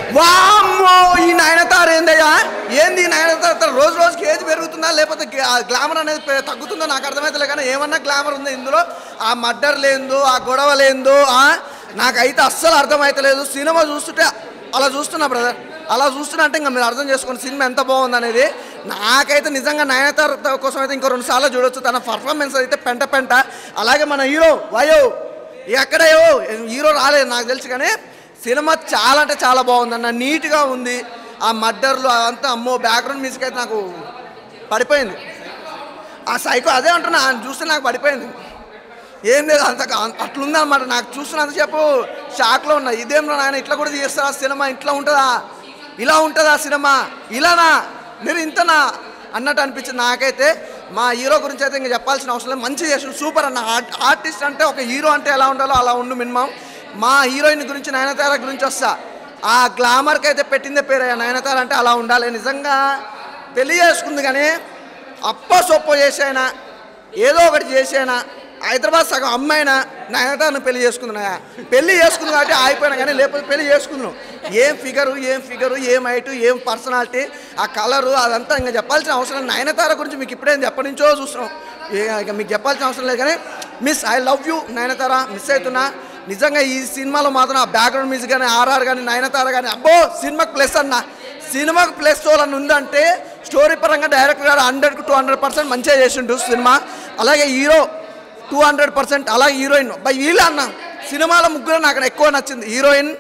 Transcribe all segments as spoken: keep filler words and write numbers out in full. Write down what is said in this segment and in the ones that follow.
వామ్మో ఈ నయనతార ఏందయ్యా ఏంది నయనతార రోజు రోజుకి ఏజ్ పెరుగుతుందా లేకపోతే గ్లామర్ అనేది తగ్గుతుందో నాకు అర్థమైతే కానీ ఏమన్నా గ్లామర్ ఉందో ఇందులో ఆ మర్డర్ లేదో ఆ గొడవ లేదో నాకైతే అస్సలు అర్థమైతలేదు సినిమా చూస్తుంటే అలా చూస్తున్నా బ్రదర్ అలా చూస్తున్నా అంటే ఇంకా మీరు అర్థం చేసుకోండి సినిమా ఎంత బాగుంది అనేది నాకైతే నిజంగా నయనతార కోసం అయితే ఇంకో రెండు సార్లు చూడొచ్చు తన పర్ఫార్మెన్స్ అయితే పెంట పెంట అలాగే మన హీరో వయో ఎక్కడయో హీరో రాలేదు నాకు తెలుసు కానీ సినిమా చాలా అంటే చాలా బాగుందన్న నీట్గా ఉంది ఆ మర్డర్లు అదంతా అమ్మో బ్యాక్గ్రౌండ్ మ్యూజిక్ అయితే నాకు పడిపోయింది ఆ సైకో అదే అంటున్నా ఆయన చూస్తే నాకు పడిపోయింది ఏం లేదు అంత అట్లుంది అనమాట నాకు చూస్తున్నంతసేపు షాక్లో ఉన్నా ఇదేమో నాయన ఇట్లా కూడా చేస్తారా సినిమా ఇట్లా ఉంటుందా ఇలా ఉంటుందా సినిమా ఇలానా మీరు ఇంతనా అన్నట్టు అనిపించింది నాకైతే మా హీరో గురించి అయితే ఇంకా చెప్పాల్సిన అవసరం లేదు మంచి చేసిన సూపర్ అన్న ఆర్టిస్ట్ అంటే ఒక హీరో అంటే ఎలా ఉండాలో అలా ఉండు మినిమం మా హీరోయిన్ గురించి నయనతార గురించి వస్తా ఆ గ్లామర్కి అయితే పెట్టిందే పేరు నయనతార అంటే అలా ఉండాలి నిజంగా పెళ్లి చేసుకుంది కానీ అప్ప సొప్ప చేసైనా ఏదో ఒకటి చేసైనా హైదరాబాద్ సగం అమ్మాయినా నయనతారను పెళ్లి చేసుకుంటున్నాయా పెళ్లి చేసుకుంది కాబట్టి ఆగిపోయినా కానీ లేకపోతే పెళ్లి చేసుకుంటున్నాం ఏం ఫిగరు ఏం ఫిగరు ఏం హైటు ఏం పర్సనాలిటీ ఆ కలరు అదంతా ఇంకా చెప్పాల్సిన అవసరం నయనతార గురించి మీకు ఇప్పుడేం ఎప్పటి నుంచో చూస్తున్నాం ఇక మీకు చెప్పాల్సిన అవసరం లేదు కానీ miss I love you Nayanthara miss అవుతున్నా నిజంగా ఈ సినిమాలో మాత్రం ఆ బ్యాక్గ్రౌండ్ మ్యూజిక్ కానీ ఆర్ఆర్ కానీ నయనతార కానీ అబ్బో సినిమాకి ప్లస్ అన్న సినిమాకి ప్లస్ అని ఉందంటే స్టోరీ పరంగా డైరెక్టర్ గారు హండ్రెడ్కి టూ హండ్రెడ్ పర్సెంట్ మంచిగా చేసిండు సినిమా అలాగే హీరో టూ హండ్రెడ్ పర్సెంట్ అలాగే హీరోయిన్ బై వీళ్ళు అన్న సినిమాలో ముగ్గురు నాకు ఎక్కువ నచ్చింది హీరోయిన్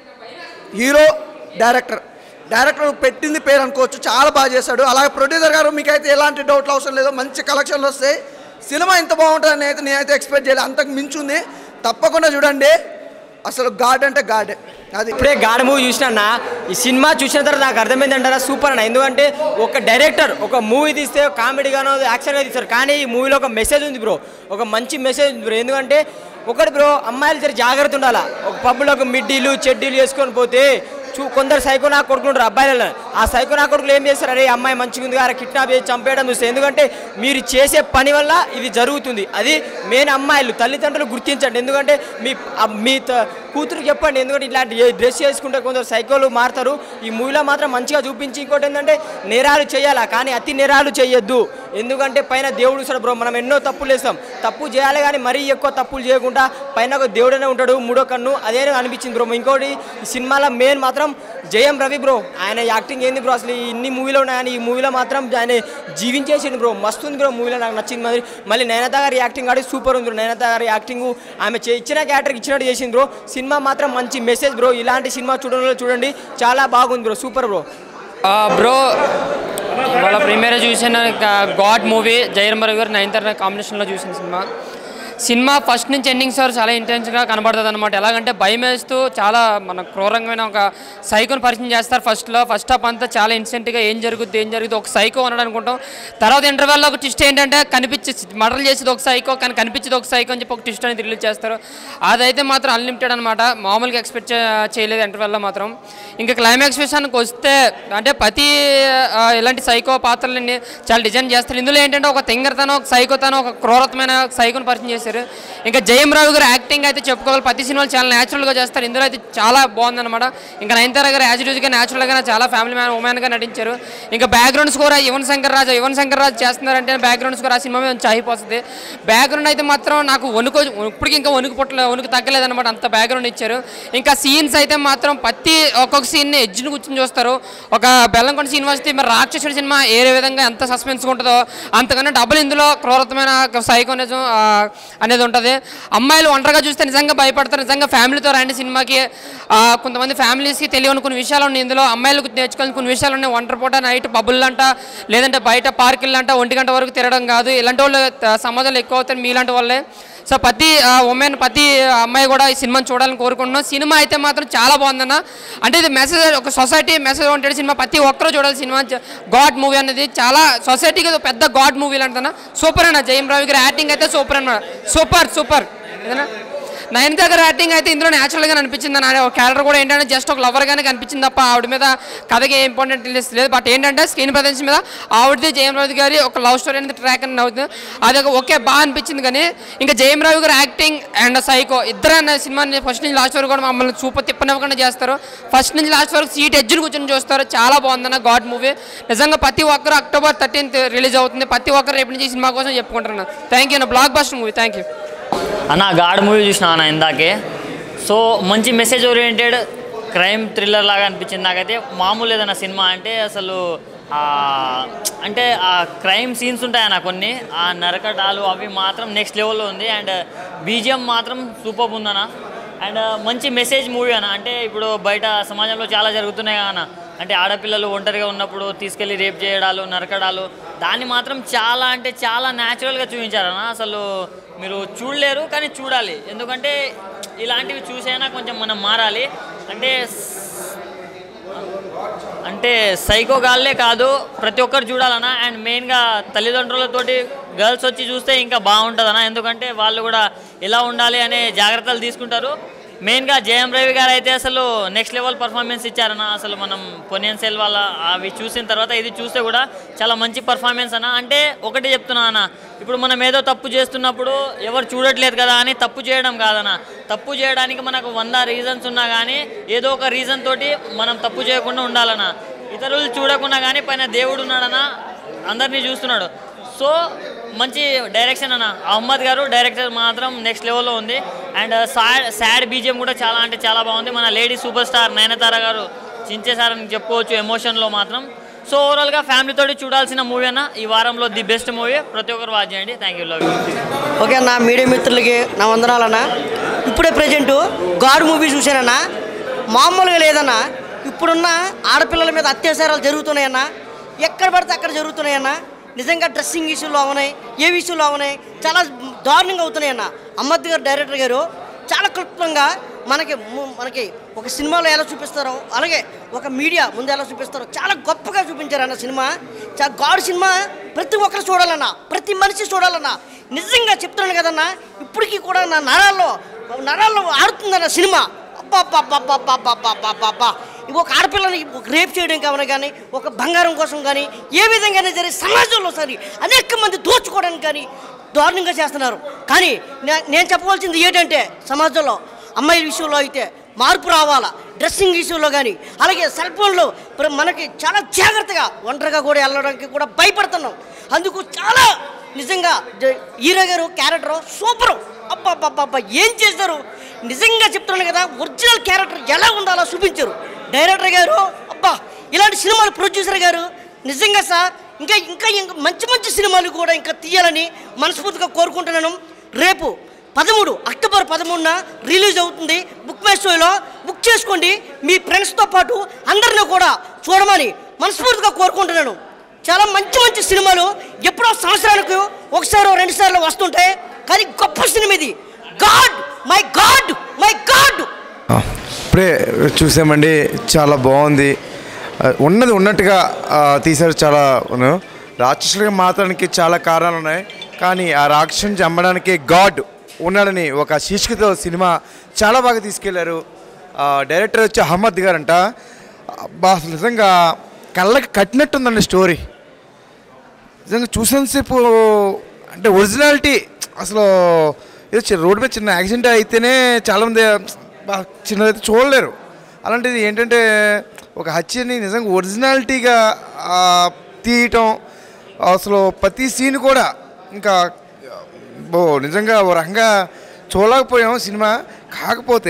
హీరో డైరెక్టర్ డైరెక్టర్ పెట్టింది పేరు అనుకోవచ్చు చాలా బాగా చేశాడు అలాగే ప్రొడ్యూసర్ గారు మీకైతే ఎలాంటి డౌట్లు అవసరం లేదు మంచి కలెక్షన్లు వస్తాయి సినిమా ఇంత బాగుంటుందని అయితే నేనైతే ఎక్స్పెక్ట్ చేయలేదు అంతకు మించుంది తప్పకుండా చూడండి అసలు గాడ్ అంటే గాడ్ అది ఇప్పుడే గాడ్ మూవీ చూసినా ఈ సినిమా చూసిన తర్వాత నాకు అర్థమైందంటారా సూపర్ అన్న ఎందుకంటే ఒక డైరెక్టర్ ఒక మూవీ తీస్తే కామెడీగానో యాక్షన్గా తీస్తారు కానీ ఈ మూవీలో ఒక మెసేజ్ ఉంది బ్రో ఒక మంచి మెసేజ్ ఉంది బ్రో ఎందుకంటే ఒకటి బ్రో అమ్మాయిలు సరే జాగ్రత్త ఉండాలా ఒక పబ్లో ఒక మిడ్డీలు చెడ్డీలు వేసుకొని పోతే చూ కొందరు సైకో నా కొడుకుంటారు అబ్బాయిలలో ఆ సైకో నా కొడుకులు ఏం చేస్తారు అరే అమ్మాయి మంచిగా ఉంది కదా కిడ్నాప్ చేసి చంపేయడం చూస్తే ఎందుకంటే మీరు చేసే పని వల్ల ఇది జరుగుతుంది అది మెయిన్ అమ్మాయిలు తల్లిదండ్రులు గుర్తించండి ఎందుకంటే మీ మీ కూతురు చెప్పండి ఎందుకంటే ఇలాంటి డ్రెస్ చేసుకుంటే కొందరు సైకోలు మారుతారు ఈ మూవీలో మాత్రం మంచిగా చూపించి ఇంకోటి ఏంటంటే నేరాలు చేయాలా కానీ అతి నేరాలు చేయొద్దు ఎందుకంటే పైన దేవుడు ఇస్తాడు బ్రో మనం ఎన్నో తప్పులు వేస్తాం తప్పు చేయాలి కానీ మరీ ఎక్కువ తప్పులు చేయకుండా పైన ఒక దేవుడనే ఉంటాడు మూడో కన్ను అదే అనిపించింది బ్రో ఇంకోటి ఈ సినిమాలో మెయిన్ మాత్రం జయం రవి బ్రో ఆయన యాక్టింగ్ ఏంది బ్రో అసలు ఇన్ని మూవీలో ఉన్నాయని ఈ మూవీలో మాత్రం ఆయన జీవించేసింది బ్రో మస్తు ఉంది బ్రో మూవీలో నాకు నచ్చింది మరి మళ్ళీ నయనతార గారి యాక్టింగ్ ఆడి సూపర్ ఉంది బ్రో నయనతార గారి యాక్టింగ్ ఆమె ఇచ్చిన క్యారెక్టర్కి ఇచ్చినట్టు చేసింది బ్రో సినిమా మాత్రం మంచి మెసేజ్ బ్రో ఇలాంటి సినిమా చూడడంలో చూడండి చాలా బాగుంది బ్రో సూపర్ బ్రో బ్రో వాళ్ళ ప్రీమియర్ చూసిన గాడ్ మూవీ జయం రవి గారు నయనతార కాంబినేషన్లో చూసిన సినిమా సినిమా ఫస్ట్ నుంచి ఎండింగ్స్ వరకు చాలా ఇంటెన్స్గా కనబడుతుంది అనమాట ఎలాగంటే భయం వేస్తూ చాలా మన క్రూరంగా ఒక సైకోని పరిచయం చేస్తారు ఫస్ట్లో ఫస్ట్ హాఫ్ అంతా చాలా ఇన్సెంట్గా ఏం జరుగుతుంది ఏం జరుగుతుంది ఒక సైకో అన్నాడు అనుకుంటాం తర్వాత ఇంటర్వెల్లో ఒక ట్విస్ట్ ఏంటంటే కనిపించి మర్డర్ చేసేది ఒక సైకో కానీ కనిపించేది ఒక సైకో అని చెప్పి ఒక ట్విస్ట్ అనేది రిలీజ్ చేస్తారు అదైతే మాత్రం అన్లిమిటెడ్ అనమాట మామూలుగా ఎక్స్పెక్ట్ చేయలేదు ఇంటర్వెల్లో మాత్రం ఇంకా క్లైమాక్స్ విషయానికి వస్తే అంటే ప్రతి ఇలాంటి సైకో పాత్రలన్నీ చాలా డిజైన్ చేస్తారు ఇందులో ఏంటంటే ఒక తింగరతనం ఒక సైకోతనం ఒక క్రూరతమైన సైకోని పరిచయం చేస్తారు ఇంకా జయం రవి గారు యాక్టింగ్ అయితే చెప్పుకోవాలి ప్రతి సినిమాలు చాలా న్యాచురల్గా చేస్తారు ఇందులో అయితే చాలా బాగుందన్నమాట ఇంకా నయనతార గారు యాజ్ యూజ్గా న్యాచురల్గా చాలా ఫ్యామిలీ మ్యాన్ ఉమెన్గా నటించారు ఇంకా బ్యాక్గ్రౌండ్ స్కోర్ యువన్ శంకర్ రాజు యువన్ శంకర్ రాజు చేస్తున్నారంటే బ్యాక్గ్రౌండ్ స్కోర్ ఆ సినిమా మీద చాయిపోతుంది బ్యాక్గ్రౌండ్ అయితే మాత్రం నాకు వణుకు ఇప్పటికి ఇంకా వణుకు పుట్టలే వణుకు తగ్గలేదన్నమాట అంత బ్యాక్గ్రౌండ్ ఇచ్చారు ఇంకా సీన్స్ అయితే మాత్రం ప్రతి ఒక్కొక్క సీన్ని ఎడ్జ్ని కూర్చొని చూస్తారు ఒక బెల్లంకొండ సీన్ వస్తే మరి రాక్షసుడి సినిమా ఏ విధంగా ఎంత సస్పెన్స్గా ఉంటుందో అంతకన్నా డబుల్ ఇందులో క్రూరతమైన సైకోనిజం అనేది ఉంటుంది అమ్మాయిలు ఒంటరిగా చూస్తే నిజంగా భయపడతారు నిజంగా ఫ్యామిలీతో రండి సినిమాకి కొంతమంది ఫ్యామిలీస్కి తెలియని కొన్ని విషయాలు ఉన్నాయి ఇందులో అమ్మాయిలకు నేర్చుకోవాలని కొన్ని విషయాలు ఉన్నాయి ఒంటరి పూట నైట్ పబ్బులంట లేదంటే బయట పార్కులంట ఒంటి గంట వరకు తిరగడం కాదు ఇలాంటి వాళ్ళు సమాజంలో ఎక్కువ అవుతారు మీలాంటి వాళ్ళే సో ప్రతి ఉమెన్ ప్రతి అమ్మాయి కూడా ఈ సినిమాని చూడాలని కోరుకుంటున్నాం సినిమా అయితే మాత్రం చాలా బాగుందన్న అంటే ఇది మెసేజ్ ఒక సొసైటీ మెసేజ్ ఉంటాడు సినిమా ప్రతి ఒక్కరూ చూడాలి సినిమా గాడ్ మూవీ అనేది చాలా సొసైటీకి పెద్ద గాడ్ మూవీ లాంటిదన్న సూపర్ అన్న జయం రవి గారి యాక్టింగ్ అయితే సూపర్ అన్న సూపర్ సూపర్ నయనతార గారి యాక్టింగ్ అయితే ఇందులో న్యాచురల్గా అనిపించింది అని ఒక క్యారెక్టర్ కూడా ఏంటంటే జస్ట్ ఒక లవర్గానే కనిపించింది తప్ప ఆవిడ మీద కథకి ఏ ఇంపార్టెంట్ లేదు. బట్ ఏంటంటే స్క్రీన్ ప్రదర్శన మీద ఆవిడది జయం రవి గారి ఒక లవ్ స్టోరీ అనేది ట్రాక్ అనేది అవుతుంది. అది ఒక ఓకే బాగా అనిపించింది. కానీ ఇంకా జయం రవి గారి యాక్టింగ్ అండ్ సైకో ఇద్దరు అన్న సినిమాని ఫస్ట్ నుంచి లాస్ట్ వరకు కూడా మమ్మల్ని సూపర్ తిప్పనివ్వకుండా చేస్తారు. ఫస్ట్ నుంచి లాస్ట్ వరకు సీట్ ఎడ్జ్లు కూర్చొని చూస్తారు. చాలా బాగుందన్న గాడ్ మూవీ. నిజంగా ప్రతి ఒక్కరు అక్టోబర్ థర్టీన్త్ రిలీజ్ అవుతుంది. ప్రతి ఒక్కరు రేపు నుంచి సినిమా కోసం చెప్పుకుంటున్నాను. థ్యాంక్ యూ అన్న. Blockbuster movie. Thank you అన్న. గాడ్ మూవీ చూసిన అన్న ఇందాకే. సో మంచి మెసేజ్ ఓరియంటెడ్ క్రైమ్ థ్రిల్లర్ లాగా అనిపించింది నాకైతే. మామూలు ఏదైనా సినిమా అంటే అసలు అంటే ఆ క్రైమ్ సీన్స్ ఉంటాయన్న కొన్ని, ఆ నరకటాలు అవి మాత్రం నెక్స్ట్ లెవెల్లో ఉంది. అండ్ బీజిఎం మాత్రం సూపర్ ఉందన్న. అండ్ మంచి మెసేజ్ మూవీ అన్న. అంటే ఇప్పుడు బయట సమాజంలో చాలా జరుగుతున్నాయి అన్న. అంటే ఆడపిల్లలు ఒంటరిగా ఉన్నప్పుడు తీసుకెళ్ళి రేప్ చేయడాలు, నరకడాలు, దాన్ని మాత్రం చాలా అంటే చాలా న్యాచురల్గా చూపించారన్న. అసలు మీరు చూడలేరు కానీ చూడాలి. ఎందుకంటే ఇలాంటివి చూసైనా కొంచెం మనం మారాలి. అంటే అంటే సైకో గాళ్ళే కాదు ప్రతి ఒక్కరు చూడాలన్నా. అండ్ మెయిన్గా తల్లిదండ్రులతోటి గర్ల్స్ వచ్చి చూస్తే ఇంకా బాగుంటుందన్నా. ఎందుకంటే వాళ్ళు కూడా ఎలా ఉండాలి అనే జాగ్రత్తలు తీసుకుంటారు. మెయిన్గా జయం రవి గారు అయితే అసలు నెక్స్ట్ లెవెల్ పర్ఫార్మెన్స్ ఇచ్చారన్న. అసలు మనం పొనియన్ సెల్ వాళ్ళ అవి చూసిన తర్వాత ఇది చూస్తే కూడా చాలా మంచి పర్ఫార్మెన్స్ అన్న. అంటే ఒకటి చెప్తున్నా అన్న, ఇప్పుడు మనం ఏదో తప్పు చేస్తున్నప్పుడు ఎవరు చూడట్లేదు కదా అని తప్పు చేయడం కాదన్న. తప్పు చేయడానికి మనకు వంద రీజన్స్ ఉన్నా కానీ ఏదో ఒక రీజన్ తోటి మనం తప్పు చేయకుండా ఉండాలన్న. ఇతరులు చూడకుండా కానీ పైన దేవుడు ఉన్నాడన్న, అందరినీ చూస్తున్నాడు. సో మంచి డైరెక్షన్ అన్న. అహ్మద్ గారు డైరెక్టర్ మాత్రం నెక్స్ట్ లెవెల్లో ఉంది. అండ్ సాడ్ సాడ్ బీజిఎం కూడా చాలా అంటే చాలా బాగుంది. మన లేడీ సూపర్ స్టార్ నయనతార గారు చించేశారని చెప్పుకోవచ్చు ఎమోషన్లో మాత్రం. సో ఓవరాల్గా ఫ్యామిలీతో చూడాల్సిన మూవీ అన్న. ఈ వారంలో ది బెస్ట్ మూవీ. ప్రతి ఒక్కరు వాచ్ చేయండి. Thank you. లవ్. ఓకే అన్న, మీడియా మిత్రులకి నా వందనాలన్నా. ఇప్పుడే ప్రజెంటు గాడ్ మూవీ చూశానన్నా. మామూలుగా లేదన్నా. ఇప్పుడున్న ఆడపిల్లల మీద అత్యాచారాలు జరుగుతున్నాయన్నా. ఎక్కడ పడితే అక్కడ జరుగుతున్నాయన్నా. నిజంగా డ్రెస్సింగ్ ఇష్యూలు అవునాయి, ఏ విషయంలో అవునాయి, చాలా దారుణంగా అవుతున్నాయన్న. అహ్మద్ గారు డైరెక్టర్ గారు చాలా క్లుప్తంగా మనకి మనకి ఒక సినిమాలో ఎలా చూపిస్తారో అలాగే ఒక మీడియా ముందు ఎలా చూపిస్తారో చాలా గొప్పగా చూపించారన్న సినిమా. చాలా గాడ్ సినిమా ప్రతి ఒక్కరు చూడాలన్నా, ప్రతి మనిషి చూడాలన్నా. నిజంగా చెప్తున్నాను కదన్నా, ఇప్పటికీ కూడా నా నరాల్లో నరాల్లో ఆడుతుందన్న సినిమా. అబ్బా అబ్బా అబ్బా అబ్బా అబ్బా అబ్బా అబ్బా అబ్బా ఒక ఆడపిల్లని ఒక రేప్ చేయడం కావాలి కానీ ఒక బంగారం కోసం కానీ ఏ విధంగానే సరే సమాజంలో సరే అనేక మంది దోచుకోవడానికి కానీ దారుణంగా చేస్తున్నారు. కానీ నేను చెప్పవలసింది ఏంటంటే సమాజంలో అమ్మాయిల విషయంలో అయితే మార్పు రావాలా. డ్రెస్సింగ్ విషయంలో కానీ అలాగే సెల్ ఫోన్లో మనకి చాలా జాగ్రత్తగా ఒంటరిగా కూడా వెళ్ళడానికి కూడా భయపడుతున్నాం. అందుకు చాలా నిజంగా హీరో గారు క్యారెక్టర్ సూపరు. అబ్బా అబ్బా అబ్బా ఏం చేశారు. నిజంగా చెప్తున్నాను కదా, ఒరిజినల్ క్యారెక్టర్ ఎలా ఉండాలో చూపించారు డైరెక్టర్ గారు. అబ్బా ఇలాంటి సినిమాలు ప్రొడ్యూసర్ గారు నిజంగా సార్ ఇంకా ఇంకా ఇంకా మంచి మంచి సినిమాలు కూడా ఇంకా తీయాలని మనస్ఫూర్తిగా కోరుకుంటున్నాను. రేపు పదమూడు అక్టోబర్ పదమూడున రిలీజ్ అవుతుంది. బుక్ మై షోలో బుక్ చేసుకోండి. మీ ఫ్రెండ్స్తో పాటు అందరినీ కూడా చూడమని మనస్ఫూర్తిగా కోరుకుంటున్నాను. చాలా మంచి మంచి సినిమాలు ఎప్పుడో సంవత్సరానికి ఒకసారి రెండు సార్లు వస్తుంటాయి. కానీ గొప్ప సినిమా ఇది. God my God my God. ఇప్పుడే చూసామండి, చాలా బాగుంది. ఉన్నది ఉన్నట్టుగా తీశారు. చాలా రాక్షసులుగా మాత్రానికి చాలా కారణాలు ఉన్నాయి. కానీ ఆ రాక్షసుని చంపడానికి గాడ్ ఉన్నాడని ఒక శీర్షికతో సినిమా చాలా బాగా తీసుకెళ్లారు. డైరెక్టర్ వచ్చి అహ్మద్ గారంట. బా నిజంగా కళ్ళకి కట్టినట్టుందండి స్టోరీ. నిజంగా చూసినంతసేపు అంటే ఒరిజినాలిటీ అసలు ఏదో రోడ్డు మీద చిన్న యాక్సిడెంట్ అయితేనే చాలామంది చిన్నదైతే చూడలేరు. అలాంటిది ఏంటంటే ఒక హత్యని నిజంగా ఒరిజినాలిటీగా తీయటం, అసలు ప్రతి సీన్ కూడా ఇంకా బో నిజంగా ఓ రకంగా చూడలేకపోయాం సినిమా. కాకపోతే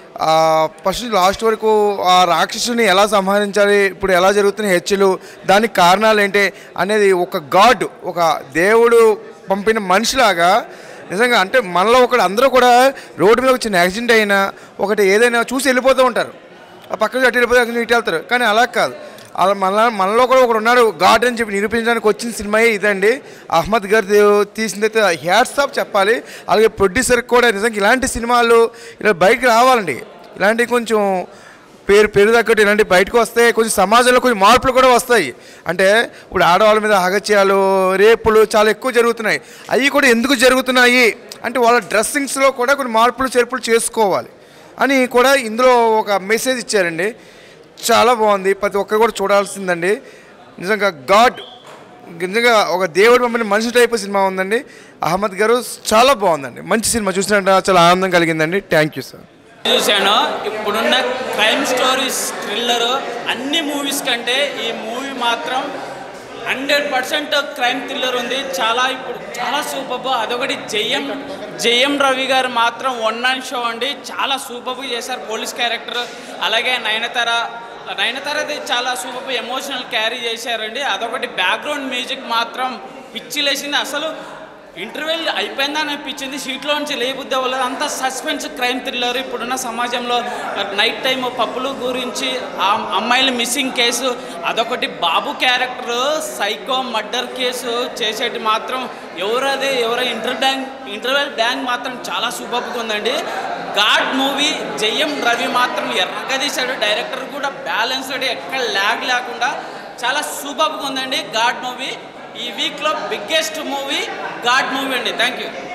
ఫస్ట్ లాస్ట్ వరకు ఆ రాక్షసుని ఎలా సంహరించాలి, ఇప్పుడు ఎలా జరుగుతున్న హత్యలు, దానికి కారణాలు ఏంటి అనేది ఒక గాడ్, ఒక దేవుడు పంపిన మనిషిలాగా నిజంగా. అంటే మనలో ఒకటి అందరూ కూడా రోడ్డు మీద చిన్న యాక్సిడెంట్ అయినా ఒకటి ఏదైనా చూసి వెళ్ళిపోతూ ఉంటారు. ఆ పక్కన అటు వెళ్ళిపోతే అక్కడ ఇటు వెళ్తారు. కానీ అలా కాదు, అలా మన మనలో కూడా ఒకడు ఉన్నాడు గాడ్ అని చెప్పి నిరూపించడానికి వచ్చిన సినిమాయే ఇదండి. అహ్మద్ గారు తీసిందైతే హ్యాట్స్ ఆఫ్ చెప్పాలి. అలాగే ప్రొడ్యూసర్కి కూడా నిజంగా ఇలాంటి సినిమాలు ఇలా బయటకు రావాలండి. ఇలాంటివి కొంచెం పేరు పేరు తగ్గట్టు ఇలాంటివి బయటకు వస్తే కొంచెం సమాజంలో కొంచెం మార్పులు కూడా వస్తాయి. అంటే ఇప్పుడు ఆడవాళ్ళ మీద హత్యలు, రేపులు చాలా ఎక్కువ జరుగుతున్నాయి. అవి కూడా ఎందుకు జరుగుతున్నాయి అంటే వాళ్ళ డ్రెస్సింగ్స్లో కూడా కొన్ని మార్పులు చేర్పులు చేసుకోవాలి అని కూడా ఇందులో ఒక మెసేజ్ ఇచ్చారండి. చాలా బాగుంది, ప్రతి ఒక్కరు కూడా చూడాల్సిందండి. నిజంగా గాడ్, నిజంగా ఒక దేవుడు మమ్మల్ని మనిషి టైప్ సినిమా ఉందండి. అహ్మద్ గారు చాలా బాగుందండి, మంచి సినిమా చూసినట్టు చాలా ఆనందం కలిగిందండి. Thank you sir. చూశాను. ఇప్పుడున్న క్రైమ్ స్టోరీస్, థ్రిల్లరు అన్ని మూవీస్ కంటే ఈ మూవీ మాత్రం హండ్రెడ్ పర్సెంట్ క్రైమ్ థ్రిల్లర్ ఉంది. చాలా ఇప్పుడు చాలా సూపర్. అదొకటి జయం జయం రవి గారు మాత్రం వన్ మ్యాన్ షో అండి. చాలా సూపర్గా చేశారు పోలీస్ క్యారెక్టర్. అలాగే నయనతార నయనతారది చాలా సూపర్ ఎమోషనల్ క్యారీ చేశారండి. అదొకటి బ్యాక్గ్రౌండ్ మ్యూజిక్ మాత్రం పిచ్చి లేచింది. అసలు ఇంటర్వెల్ అయిపోయిందని అనిపించింది, సీట్లో నుంచి లేబుద్దే వాళ్ళది. అంత సస్పెన్స్ క్రైమ్ థ్రిల్లర్. ఇప్పుడున్న సమాజంలో నైట్ టైం పప్పుల గురించి, ఆ అమ్మాయిల మిస్సింగ్ కేసు, అదొకటి Babu character psycho murder case చేసేటి మాత్రం ఎవరదే ఎవరో ఇంటర్ బ్యాంక్ ఇంటర్వెల్ బ్యాంక్ మాత్రం చాలా సూపర్గా ఉందండి. గాడ్ మూవీ జయం రవి మాత్రం ఎర్రగా తీశాడు. డైరెక్టర్ కూడా బ్యాలెన్స్డ్, ఎక్కడ ల్యాగ్ లేకుండా చాలా సూపర్గా ఉందండి గాడ్ మూవీ. ఈ వీక్లో బిగ్గెస్ట్ మూవీ గాడ్ మూవీ అండి. Thank you.